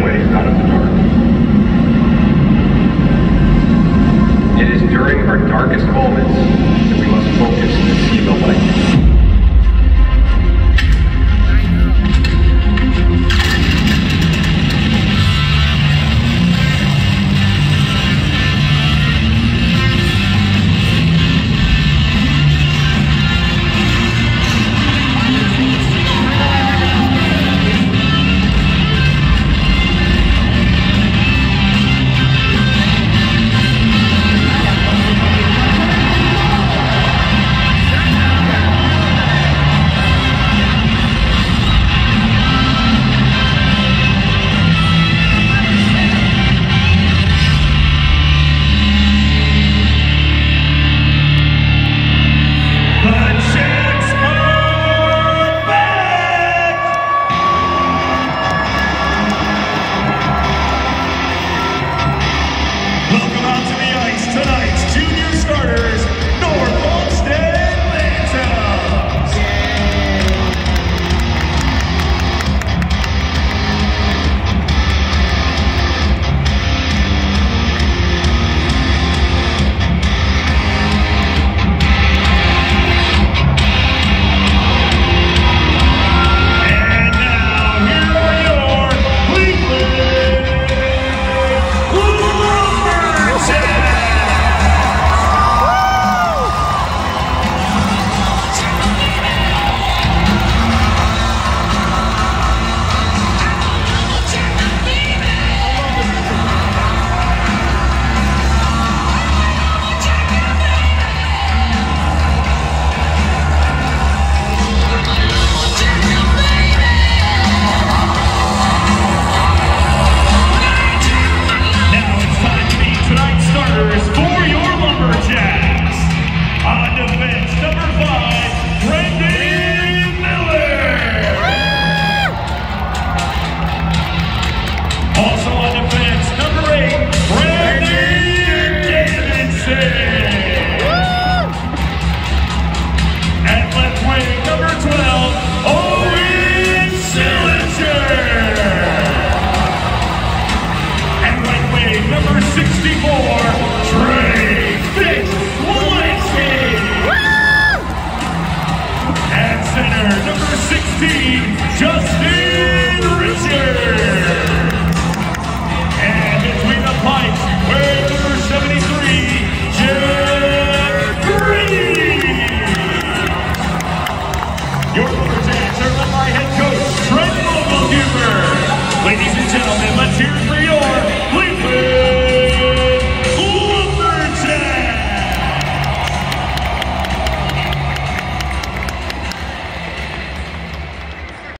way out of the dark. It is during our darkest moments that we must focus to see the light. Justin Richards. And between the pipes, wearing number 73, Jeff Green. Your Lumberjacks are led by head coach Trent Vogelhuber. Ladies and gentlemen, let's hear